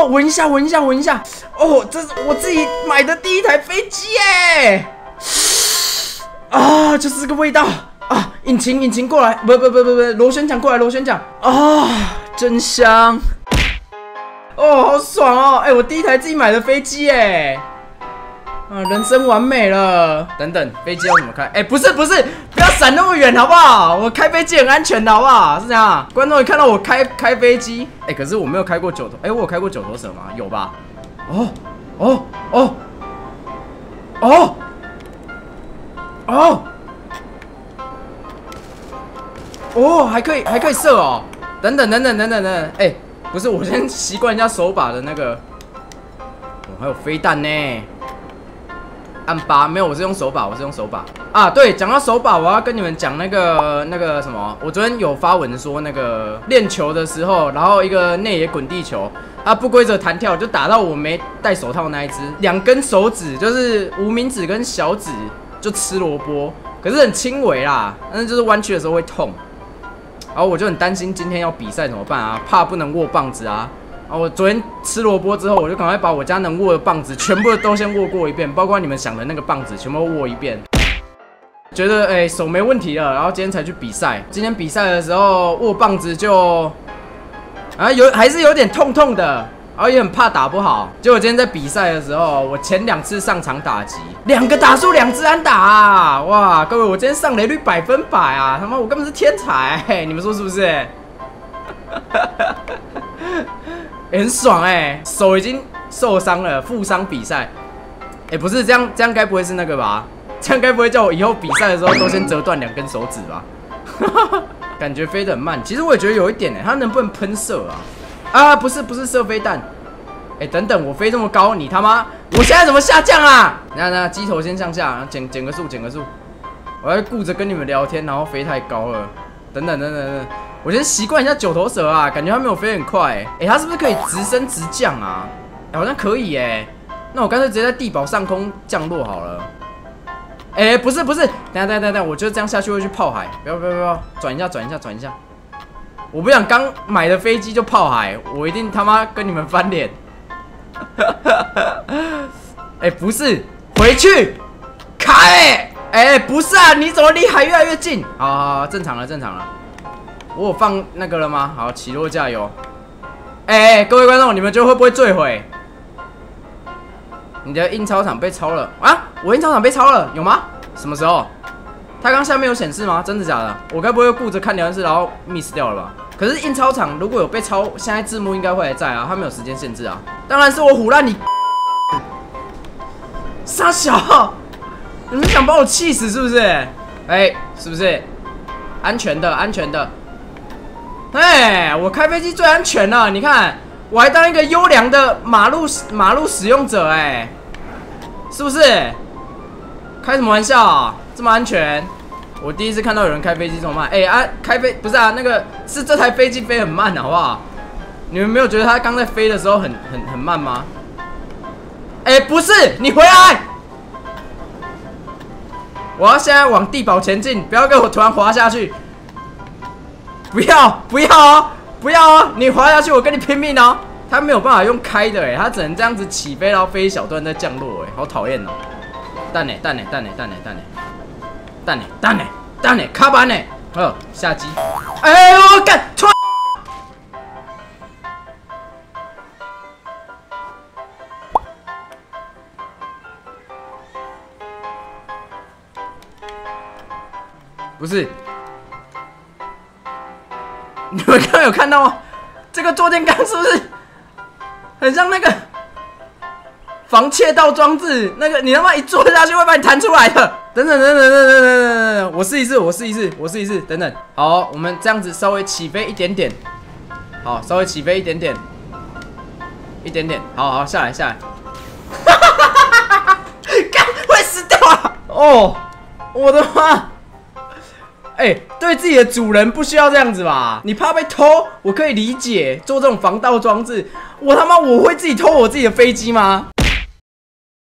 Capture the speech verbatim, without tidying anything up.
闻一下，闻一下，闻一下。哦，这是我自己买的第一台飞机耶！啊，就是这个味道啊！引擎，引擎过来，不不不不不，螺旋桨过来，螺旋桨啊，真香！哦，好爽哦！哎、欸，我第一台自己买的飞机耶！啊，人生完美了。等等，飞机要怎么开？哎、欸，不是不是，不要闪那么远好不好？我开飞机很安全的好不好？是这样，观众你看到我开开飞机，哎、欸，可是我没有开过九头，哎、欸，我有开过九头蛇吗？有吧？哦哦哦哦哦哦，还可以还可以射哦！等等等等等等等，哎、欸，不是，我先习惯一下手把的那个，哦，还有飞弹呢。按八没有，我是用手把，我是用手把啊。对，讲到手把，我要跟你们讲那个那个什么，我昨天有发文说那个练球的时候，然后一个内野滚地球啊，不规则弹跳就打到我没戴手套那一只，两根手指就是无名指跟小指就吃萝卜，可是很轻微啦，但是就是弯曲的时候会痛。然后我就很担心今天要比赛怎么办啊，怕不能握棒子啊。啊！我昨天吃萝卜之后，我就赶快把我家能握的棒子全部都先握过一遍，包括你们想的那个棒子，全部握一遍。觉得哎、欸、手没问题了，然后今天才去比赛。今天比赛的时候握棒子就啊有还是有点痛痛的，然后也很怕打不好。结果今天在比赛的时候，我前两次上场打击，两个打数两支安打啊！哇，各位，我今天上垒率百分百啊！他妈，我根本是天才、欸，你们说是不是？欸、很爽哎、欸，手已经受伤了，负伤比赛。哎、欸，不是这样，这样该不会是那个吧？这样该不会叫我以后比赛的时候都先折断两根手指吧？感觉飞得很慢。其实我也觉得有一点哎、欸，它能不能喷射啊？啊，不是不是射飞弹。哎、欸，等等，我飞这么高，你他妈，我现在怎么下降啊？那那机头先向下，然后减减个速，减个速。我要顾着跟你们聊天，然后飞太高了。等等等等等等。我先习惯一下九头蛇啊，感觉它没有飞很快、欸。哎、欸，它是不是可以直升直降啊？欸、好像可以哎、欸。那我干脆直接在地堡上空降落好了。哎、欸，不是不是，等下等下等下，我觉得这样下去会去泡海。不要不要不要，转一下转一下转一下。我不想刚买的飞机就泡海，我一定他妈跟你们翻脸。哎、欸，不是，回去开、欸。哎、欸，不是啊，你怎么离海越来越近？好好好，正常了正常了。我有放那个了吗？好，起落加油。哎、欸欸，各位观众，你们觉得会不会坠毁？你的印钞场被抄了啊！我印钞场被抄了，有吗？什么时候？它刚下面有显示吗？真的假的？我该不会顾着看聊天室然后 miss 掉了吧？可是印钞场如果有被抄，现在字幕应该会还在啊，它没有时间限制啊。当然是我唬烂你，傻小，你们想把我气死是不是？哎、欸，是不是？安全的，安全的。哎，我开飞机最安全了，你看，我还当一个优良的马路马路使用者，哎，是不是？开什么玩笑啊？这么安全？我第一次看到有人开飞机这么慢，哎啊，开飞不是啊，那个是这台飞机飞很慢，好不好？你们没有觉得它刚在飞的时候很很很慢吗？哎，不是，你回来！我要现在往地堡前进，不要给我突然滑下去。不要不要哦，不要哦！你滑下去，我跟你拼命哦！它没有办法用开的哎，它只能这样子起飞，然后飞一小段再降落哎，好讨厌哦！蛋呢蛋呢蛋呢蛋呢蛋呢蛋呢蛋呢蛋呢卡板呢，哦下机！哎我干！突然不是。你们刚刚有看到吗？这个坐垫杆是不是很像那个防窃盗装置？那个你他妈一坐下去会把你弹出来的。等等等等等等等等等，我试一试，我试一试，我试一试。等等，好，我们这样子稍微起飞一点点，好，稍微起飞一点点，一点点，好好下来下来。哈哈哈哈哈！干，会死掉啊！哦，我的妈！哎、欸，对自己的主人不需要这样子吧？你怕被偷，我可以理解。做这种防盗装置，我他妈我会自己偷我自己的飞机吗？